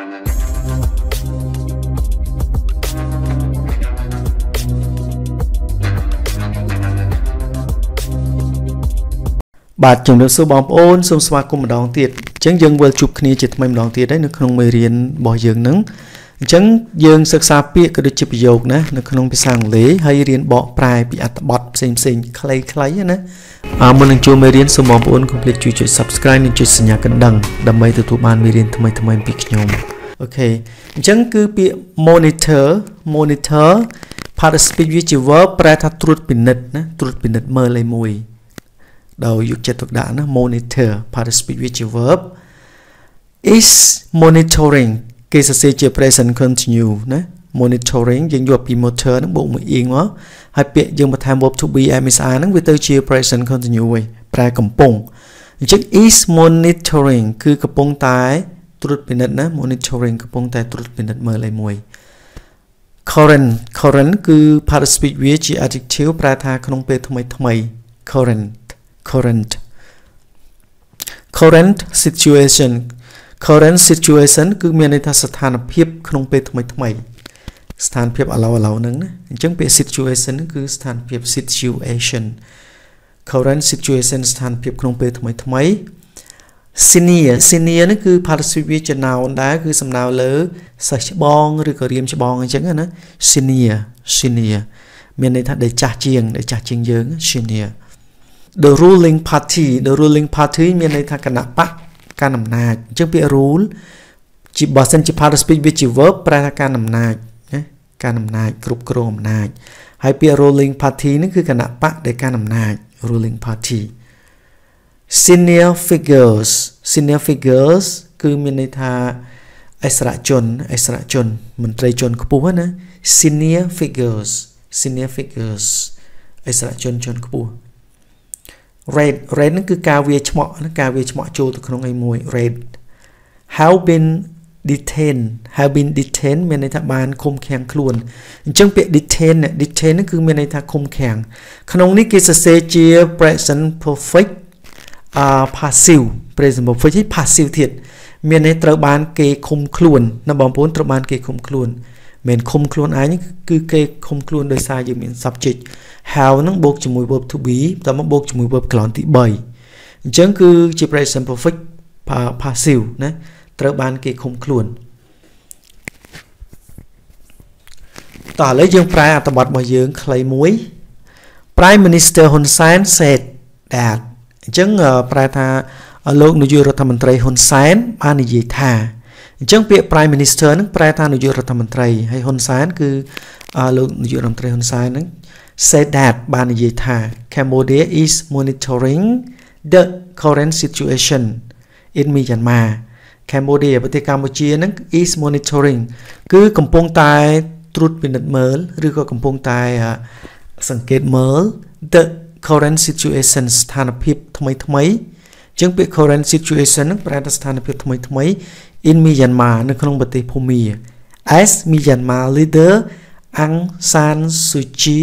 បាទជំរាបសួរបងប្អូនសូមស្វាគមន៍ម្ដងទៀតអញ្ចឹងយើងវិលជួបគ្នាជាថ្មីម្ដងទៀតហើយនៅក្នុងមេរៀនរបស់យើងនឹងអញ្ចឹងយើងសិក្សាពាក្យក៏ដូចជាប្រយោគណានៅក្នុងភាសាអង់គ្លេសហើយរៀនបកប្រែពីអត្ថបទផ្សេងខ្លីៗណាមុននឹងចូលមេរៀនសូមបងប្អូនកុំភ្លេចជួយ Subscribe និងចុចសញ្ញាកណ្ដឹងដើម្បីទទួលបានមេរៀនថ្មីៗពីខ្ញុំអូខេអញ្ចឹងគឺពាក្យ monitor participle វាជា verb ប្រែថាត្រួតពិនិត្យណាត្រួតពិនិត្យមើលអីមួយដោយយកចិត្តទុកដាក់ណា monitor participle វាជា verb is monitoring គេសរសេរជា present continue ណា monitoring យើងយកពី motor ហ្នឹងបូកមួយ ing មកហើយពាក្យយើងបន្ថែម verb to be MSR ហ្នឹងវាទៅជា present continue វិញប្រែកំពុងអញ្ចឹង is monitoring គឺកំពុងតែត្រួតពិនិត្យណា monitoring កំពុងតែត្រួតពិនិត្យមើលអីមួយ current គឺ participle វាជា adjective ប្រែថាក្នុងពេលថ្មីcurrent situation គឺមានន័យថាស្ថានភាពក្នុងពេលថ្មីស្ថានភាពឥឡូវហ្នឹងណាអញ្ចឹងពាក្យ situation គឺស្ថានភាព situation current situation ស្ថានភាពក្នុងពេលថ្មី senior នេះគឺ participle វាជា noun ដែរគឺសំដៅលើសិស្សច្បងឬក៏រៀមច្បងអញ្ចឹងណា senior មានន័យថាដែលចាស់ជាងយើង senior the ruling party មានន័យថាគណៈបកកាន់អំណាចអញ្ចឹងពាក្យ rule ជាបើសិនជា participle វាជា verb ប្រែថាកាន់អំណាចណាកាន់អំណាចគ្រប់គ្រងអំណាចហើយពាក្យ ruling party នេះគឺគណៈបកដែលកាន់អំណាច ruling party senior figures គឺមានន័យថាអិសរជនមន្ត្រីជាន់ខ្ពស់ណា senior figures អិសរជនជាន់ខ្ពស់rate ហ្នឹងគឺការវាឆ្មក់ចូលទៅក្នុងអីមួយ rate have been detained មានន័យថាបានឃុំឃាំងខ្លួនអញ្ចឹងពាក្យ detain ហ្នឹងគឺមានន័យថាឃុំឃាំងក្នុងនេះគេសរសេរជា present perfect passive present perfect ហើយ passive ទៀតមានន័យត្រូវបានគេឃុំខ្លួនណាបងប្អូនត្រូវបានគេឃុំខ្លួនមិនឃុំខ្លួនឯងគឺគេឃុំខ្លួនដោយសារយើងមាន subject how នឹងបូកជាមួយ verb to be បន្តមកបូកជាមួយ verb ក្លន់ទី3អញ្ចឹងគឺជា present perfect passive ណាត្រូវបានគេឃុំខ្លួនតោះឥឡូវយើងប្រែអត្ថបទរបស់យើងខ្លីមួយ Prime Minister Hun Sen said that អញ្ចឹងប្រែថាលោកនាយករដ្ឋមន្ត្រីហ៊ុនសែនបាននិយាយថាអញ្ចឹងពាក្យ Prime Minister នឹងប្រែថានាយករដ្ឋមន្ត្រីហើយហ៊ុនសែនគឺលោកនាយករដ្ឋមន្ត្រីហ៊ុនសែននឹង said that បាននិយាយថា Cambodia is monitoring the current situation in Myanmar Cambodia ប្រទេសកម្ពុជានឹង is monitoring គឺកំពុងតែត្រួតពិនិត្យមើលឬក៏កំពុងតែសង្កេតមើល the current situation ស្ថានភាពថ្មីអញ្ចឹងពាក្យ current situation នឹងប្រែថាស្ថានភាពថ្មី in Myanmar នៅក្នុងប្រទេសភូមា as Myanmar leader Aung San Suu Kyi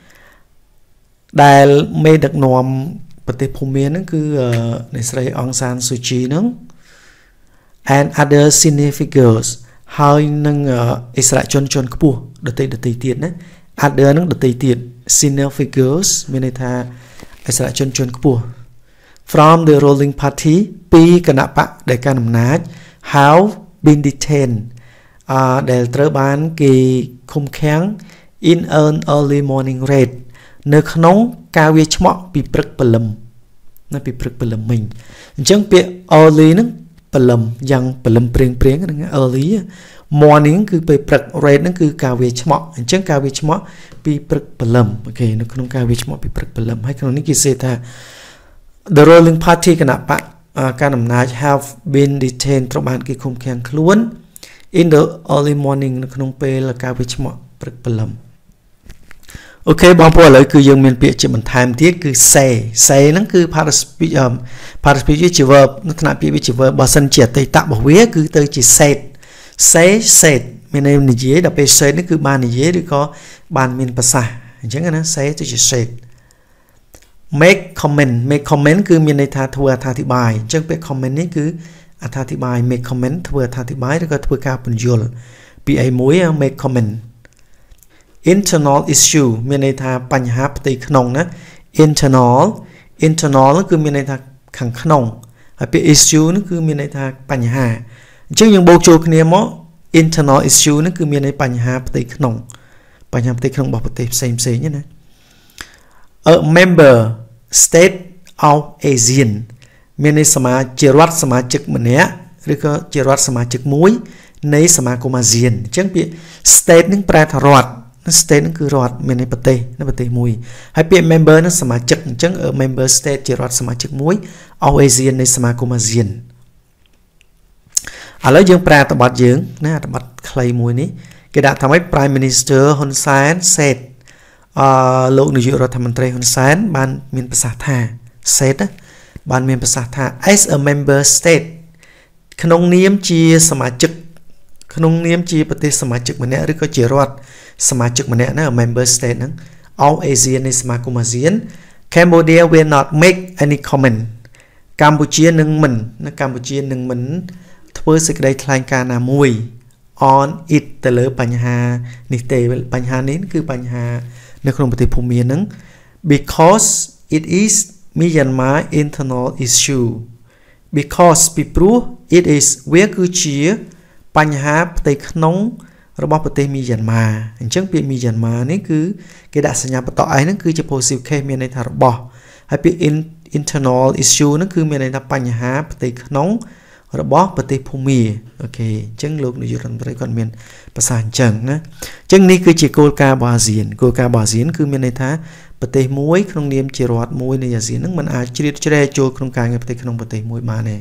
ដែលមេដឹកនាំប្រទេសភូមាហ្នឹងគឺអ្នកស្រី Aung San Suu Kyi ហ្នឹង and other senior figures ហើយនឹងអិសរជនជាន់ខ្ពស់ដទៃទៀតណា other ហ្នឹងដទៃទៀត senior figures មានន័យថាអិសរជនជាន់ខ្ពស់ from the ruling party ពីគណៈបកដែលកាន់អំណាច have been detained ដែលត្រូវបានគេឃុំឃាំង in an early morning raid នៅក្នុងការវាឆ្មក់ពីព្រឹកព្រលឹមណាពីព្រឹកព្រលឹមមិញអញ្ចឹងពាក្យ early ហ្នឹងព្រលឹមយ៉ាងព្រលឹមព្រៀងហ្នឹង early morning គឺពេលព្រឹក raid ហ្នឹងគឺការវាឆ្មក់អញ្ចឹងការវាឆ្មក់ពីព្រឹកព្រលឹមអូខេនៅក្នុងការវាឆ្មក់ពីព្រឹកព្រលឹមហើយក្នុងនេះគេសេថា the ruling party គណៈបកការអំណាច have been detained ត្រូវបានគេឃុំឃាំងខ្លួន in the early morning នៅក្នុងពេលការវាឆ្មក់ព្រឹកព្រលឹមអូខេបងប្អូនឥឡូវគឺយើងមានពាក្យជាបន្ថែមទៀតគឺ say ហ្នឹងគឺ participle ជា verb នៅថ្នាក់ពាក្យវាជា verb បើសិនជាអតីតរបស់វាគឺទៅជា said មានន័យនិយាយដល់ពេល said នេះគឺបាននិយាយឬក៏បានមានប្រសាសន៍អញ្ចឹងណា say ទៅជា said make comment គឺមានន័យថាធ្វើអត្ថាធិប្បាយអញ្ចឹងពាក្យ comment នេះគឺអត្ថាធិប្បាយ make comment ធ្វើអត្ថាធិប្បាយឬក៏ធ្វើការពន្យល់ពីអីមួយ make comment internal issue មានន័យថាបញ្ហាផ្ទៃក្នុងណា internal គឺមានន័យថាខាងក្នុងហើយពាក្យ issue នោះគឺមានន័យថាបញ្ហាអញ្ចឹងយើងបូកចូលគ្នាមក internal issue នោះគឺមានន័យបញ្ហាផ្ទៃក្នុងរបស់ប្រទេសផ្សេងៗណា a member state of ASEAN មានន័យជារដ្ឋសមាជិកម្នាក់ឬក៏ជារដ្ឋសមាជិកមួយនៃសមាគមអាស៊ានអញ្ចឹងពាក្យ state នឹងប្រែថារដ្ឋ state នឹងគឺរដ្ឋមានន័យប្រទេសមួយហើយពាក្យ member នឹងសមាជិកអញ្ចឹង member state ជារដ្ឋសមាជិកមួយ of ASEAN នៃសមាគមអាស៊ានឥឡូវយើងប្រែអត្ថបទយើងណាអត្ថបទខ្លីមួយនេះគេដាក់ថាម៉េច Prime Minister Hun Sen said លោកនាយករដ្ឋមន្ត្រីហ៊ុនសែនបានមានប្រសាសន៍ថា said បានមានប្រសាសន៍ថា as a member state ក្នុងនាមជាសមាជិកក្នុងនាមជាប្រទេសសមាជិកម្នាក់ឬក៏ជារដ្ឋសមាជិកម្នាក់ណា member state ហ្នឹង of ASEAN នៃសមាគមអាស៊ាន Cambodia will not make any comment កម្ពុជានឹងមិនធ្វើសេចក្តីថ្លែងការណ៍ណាមួយ on it ទៅលើបញ្ហានេះទេបញ្ហានេះគឺបញ្ហានៅក្នុងប្រទេសភូមាហ្នឹង because it is Myanmar internal issue because ពីព្រោះ it is វាគឺជាបញ្ហាផ្ទៃក្នុងរបស់ប្រទេសមីយ៉ាន់ម៉ាអញ្ចឹងពាក្យមីយ៉ាន់ម៉ានេះគឺគេដាក់សញ្ញាបន្តឯហ្នឹងគឺជា possessive case មានន័យថារបស់ហើយពាក្យ internal issue ហ្នឹងគឺមានន័យថាបញ្ហាផ្ទៃក្នុងរបស់ប្រទេសភូមាអូខេអញ្ចឹងលោកនាយករដ្ឋមន្ត្រីគាត់មានប្រសាសន៍អញ្ចឹងណាអញ្ចឹងនេះគឺជាគោលការណ៍របស់អាស៊ានគោលការណ៍របស់អាស៊ានគឺមានន័យថាប្រទេសមួយក្នុងនាមជារដ្ឋមួយនៃអាស៊ានហ្នឹងมันអាចជ្រៀតជ្រែកចូលក្នុងការងារប្រទេសក្នុងប្រទេសមួយបានទេ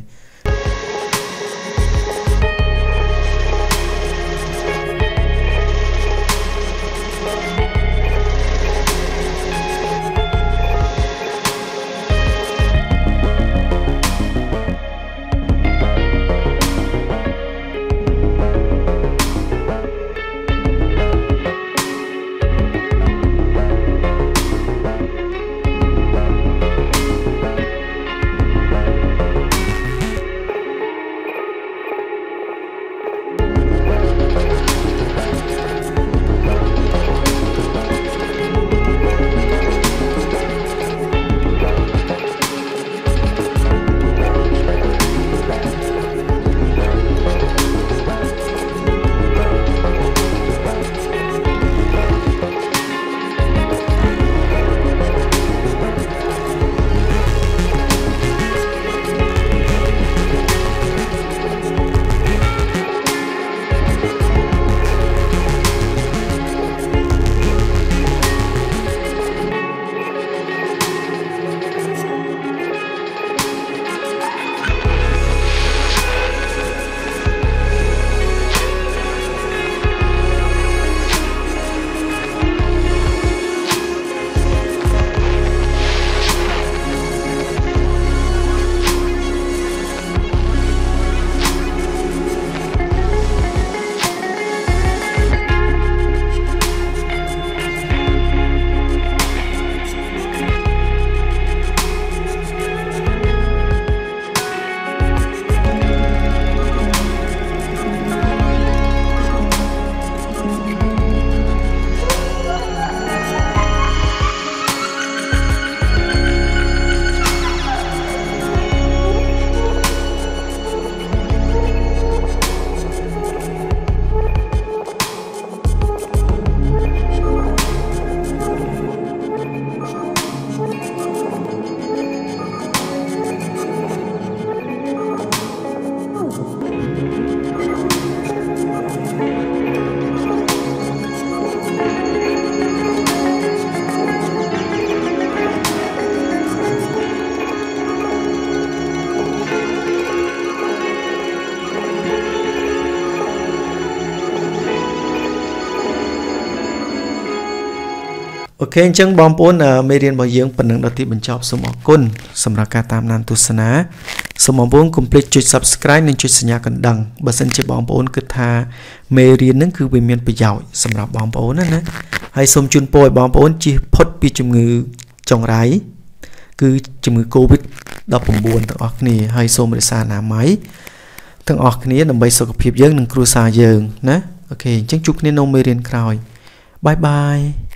អូខេអញ្ចឹងបងប្អូនមេរៀនរបស់យើងប៉ុណ្ណឹងដល់ទីបញ្ចប់សូមអរគុណសម្រាប់ការតាមដានទស្សនាសូមបងប្អូនកុំភ្លេចចុច Subscribe និងចុចសញ្ញាកណ្ដឹងបើសិនជាបងប្អូនគិតថាមេរៀនហ្នឹងគឺវាមានប្រយោជន៍សម្រាប់បងប្អូនណាហើយសូមជូនពរឲ្យបងប្អូនជៀសផុតពីជំងឺចង្រៃគឺជំងឺ COVID-19 ទាំងអស់គ្នាហើយសូមរក្សាអនាម័យទាំងអស់គ្នាដើម្បីសុខភាពយើងនិងគ្រួសារយើងណាអូខេអញ្ចឹងជួបគ្នានៅមេរៀនក្រោយបាយបាយ